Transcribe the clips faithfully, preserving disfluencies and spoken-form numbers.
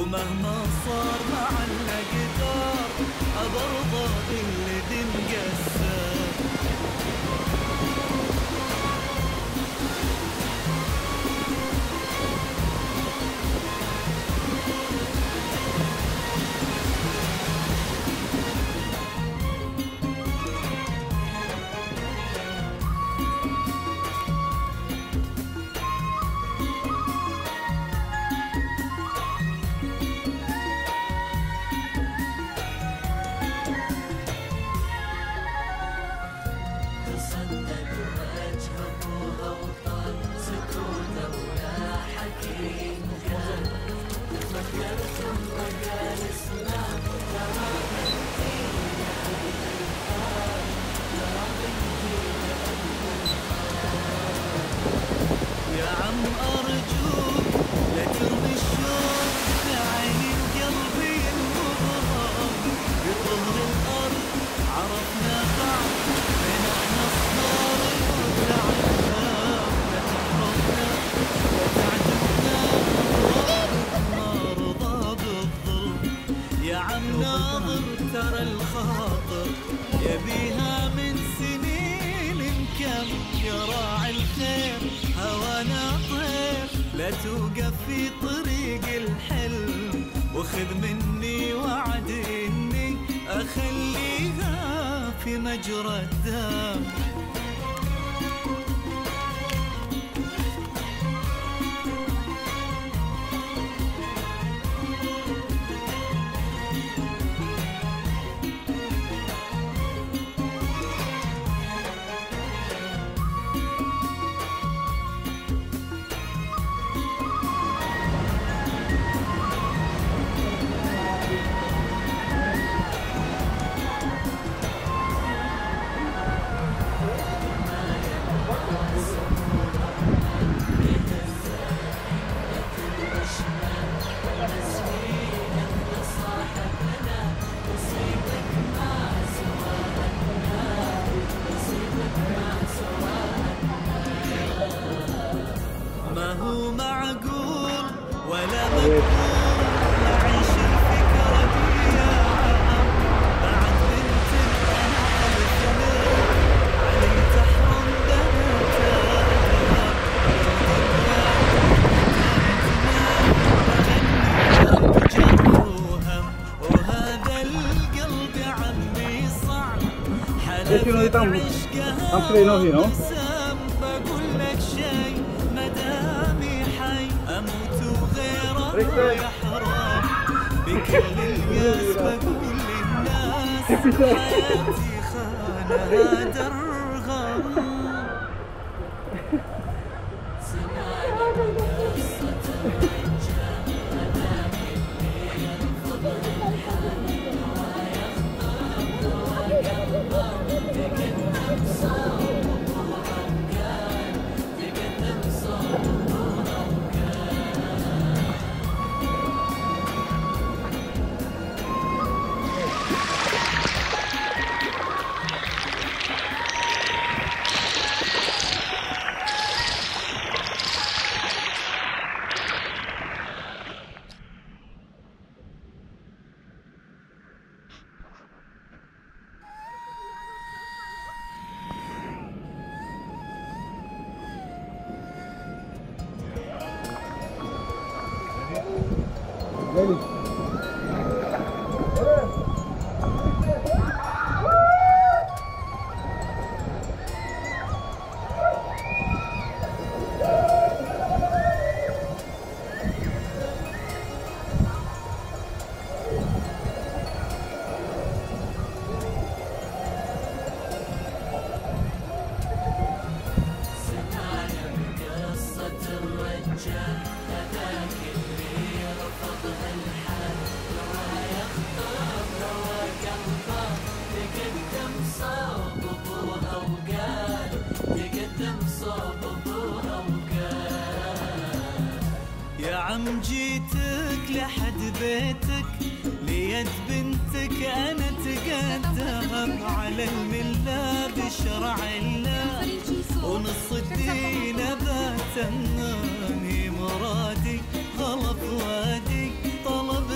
ومهما صار مع الأقدار أبرضى بالذي مقسم. ترى الخاطر يبيها من سنين كم، يا راعي الخير هوانا طير، لا توقف في طريق الحلم، وخذ مني وعد اني اخليها في مجرى الدم. ما هو معقول ولا مقبول أعيش الفكرة دي بعد بنت أنا ألف علي تحرم بناتها، بغني بجروهم وهذا القلب عمي صعب حلف عشقها بقول لك شي مدامي حي اموت وغيره يا حرام، بكل الياس بقول للناس حياتي خانها درغام. Ready? يا عم جيتك لحد بيتك ليد بنتك انا تقدم على المله بشرع الله ونص الدين باتمني مرادي غلط وادي طلب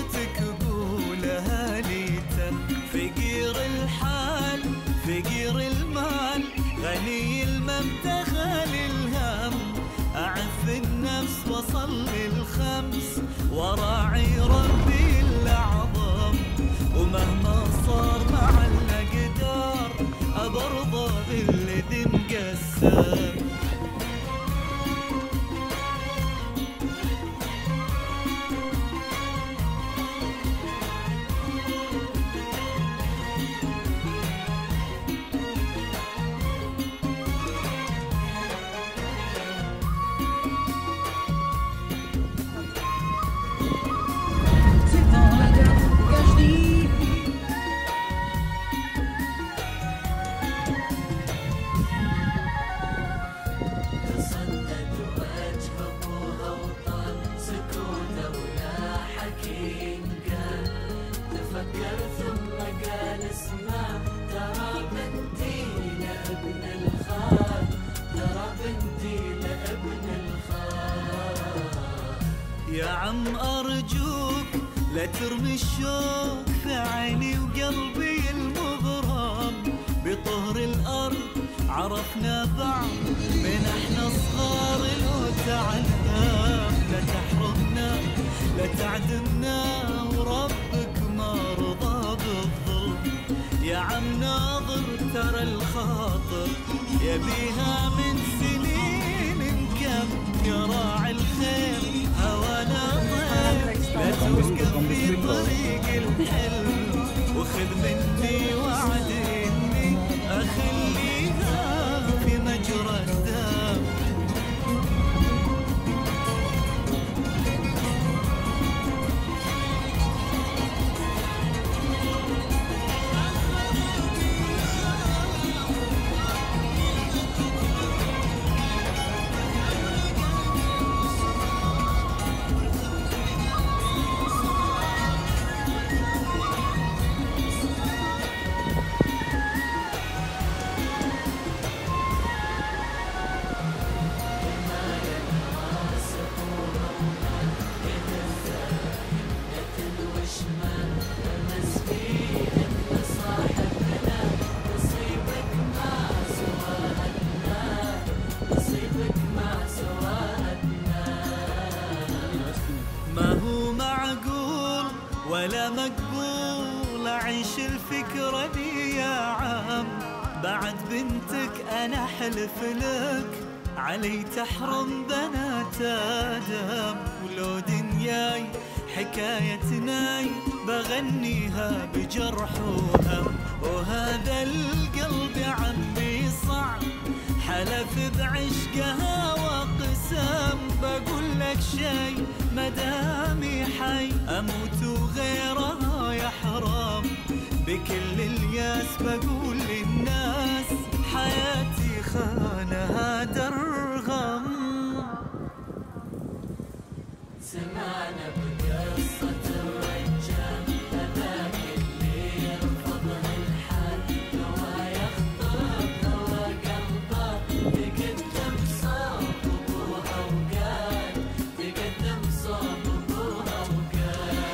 عم أرجوك لا ترمي الشوق في عيني وقلبي المغرم. بطهر الأرض عرفنا بعض من احنا صغار، لو تعلم لا تحرمنا لا تعدمنا، وربك ما رضى بالظلم. يا عم ناظر ترى الخاطر يبيها من سنين كم، يا راعي الخير هوانا طير لا توقف في طريق الحلم، وخذ مني وعد اني اخليها في مجرى الدم. ولا مقبول أعيش الفكرة دي يا عم، بعد بنتك أنا حلف لك علي تحرم بنات آدم. ولو دنياي حكايتناي بغنيها بجرح وهم، وهذا القلب يا عمي صعب حلف بعشقها وقسم. بقول لك شي مدامي حي اموت وغيرها يحرم، بكل الياس بقول للناس حياتي خانها درغم. سمعنا بقصة الرجال هذاك اللي يرفض الحال، هو يخطب هو قلبه تقدم صوب ابوها وقال، تقدم صوب ابوها وقال.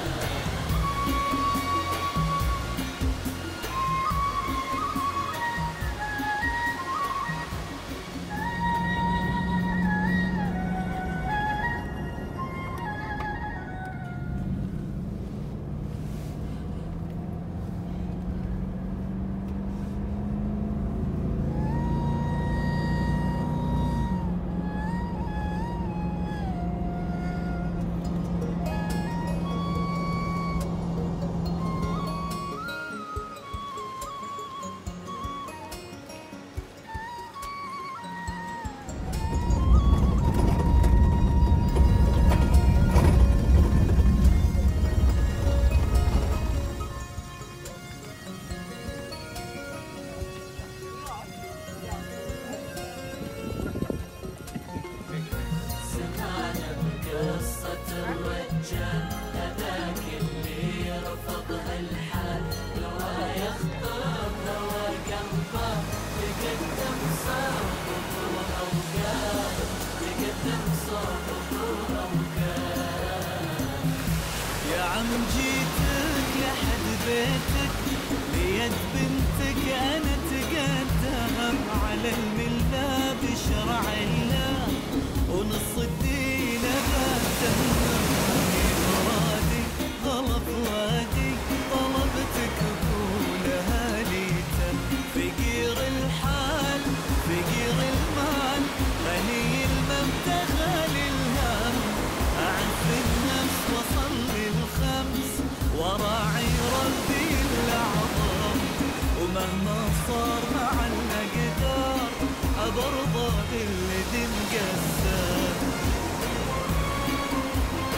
يا عم جيتك لحد بيتك ليد بنتك انا تقدم، على الملة بشرع الله ونص الدين بتمم. مرادي غلط وادي طلبتك قولها ليتم، فقير الحال فقير المال غني المبتغى للهم، أعف النفس وصلي الخمس وراعي ربي الأعظم، ومهما صار مع الأقدار أبرضى بالذي مقسم.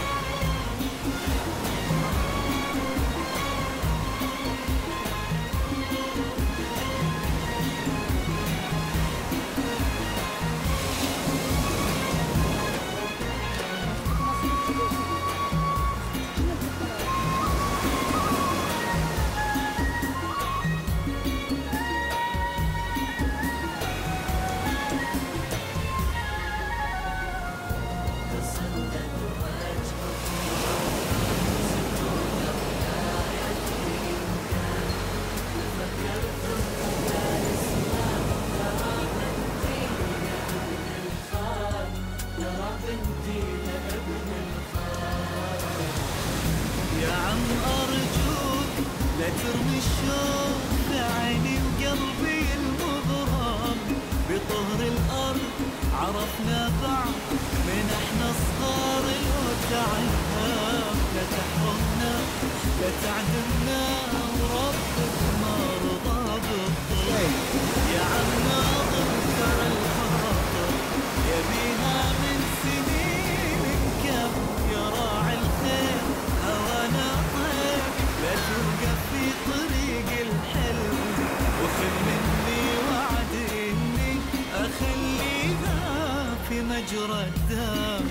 عم أرجوك لا ترمي الشوق في عيني وقلبي المغرم. بطهر الأرض عرفنا بعض من احنا صغار، لو تعلم لا تحرمنا لا تعدمنا وربك ما رضى بالظلم. يا عم ناظر ترى الخاطر يبيها من سنين كم، يا راعي الخير هوانا طير لا توقف في طريق الحلم، وخذ مني وعد اني اخليها في مجرى الدم.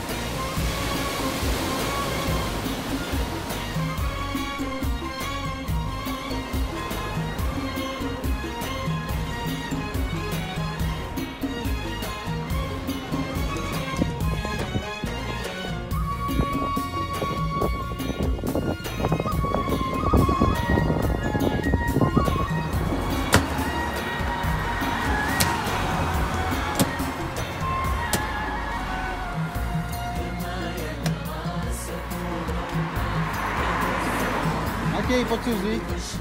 Okej, powtórzmy.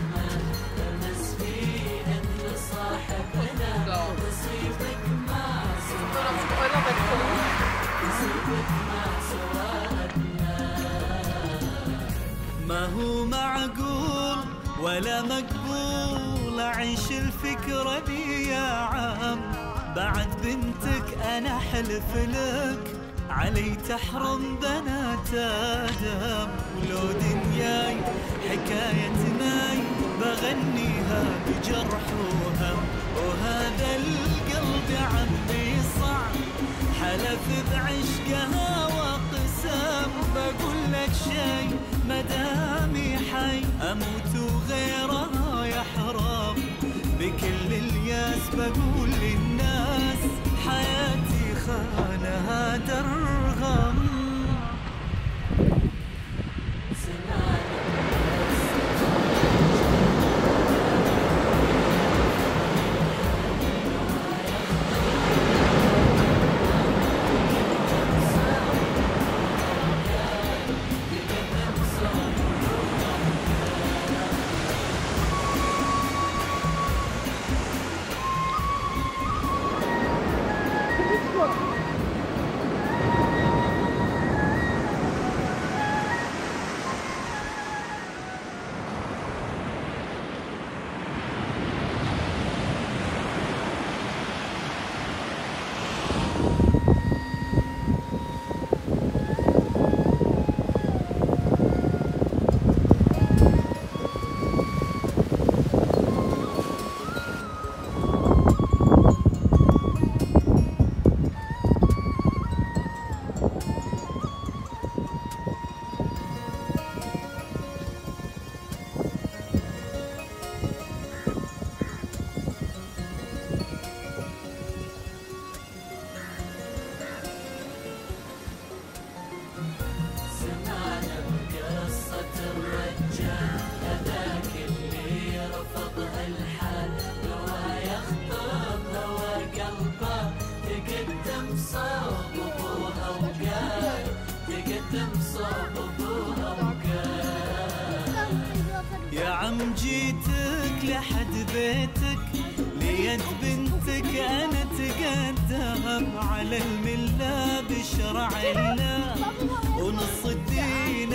ما هو معقول ولا مقبول أعيش الفكرة دي يا عم، بعد بنتك أنا حلف لك علي تحرم بنات آدم. ولو دنياي حكاية ناي بغنيها بجرح وهم، وهذا القلب عمي صعب حلف بعشقها وقسم. بقول لك شي مدامي حي أموت وغيرها يحرم، بكل الياس بقول للناس حياتي خانها درغم. يا عم جيتك لحد بيتك ليد بنتك أنا تقدم على الملة بشرع الله، ونص الدين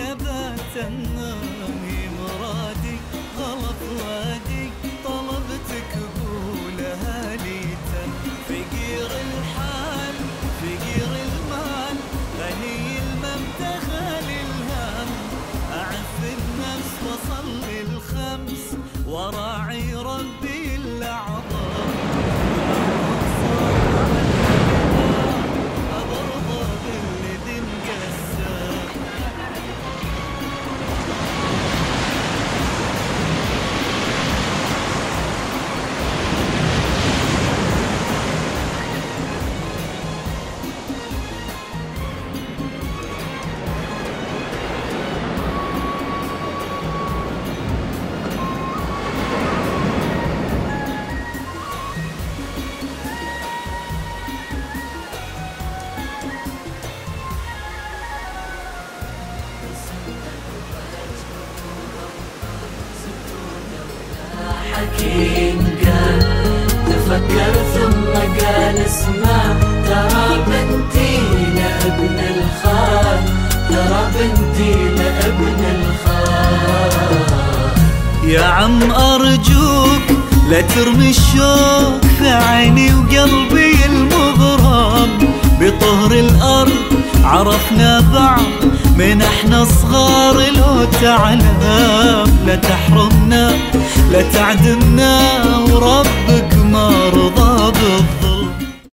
باتنامي مرادي غلط وادي طلبتك قولها ليتم. فقير الحال فقير المال غني الممتخل الهم، أعف النفس وصلي الخمس وراعي ربي الأعظم. أبرضى بالذي مقسم. حكيم قال تفكر ثم قال اسمع، ترى بنتي لابن الخال، ترى بنتي لابن الخال. يا عم أرجوك لا ترمي الشوق في عيني وقلبي المغرم، بطهر الأرض عرفنا بعض من احنا صغار، لو تعلم لا تحرمنا لا تعدمنا، وربك ما رضى بالظلم.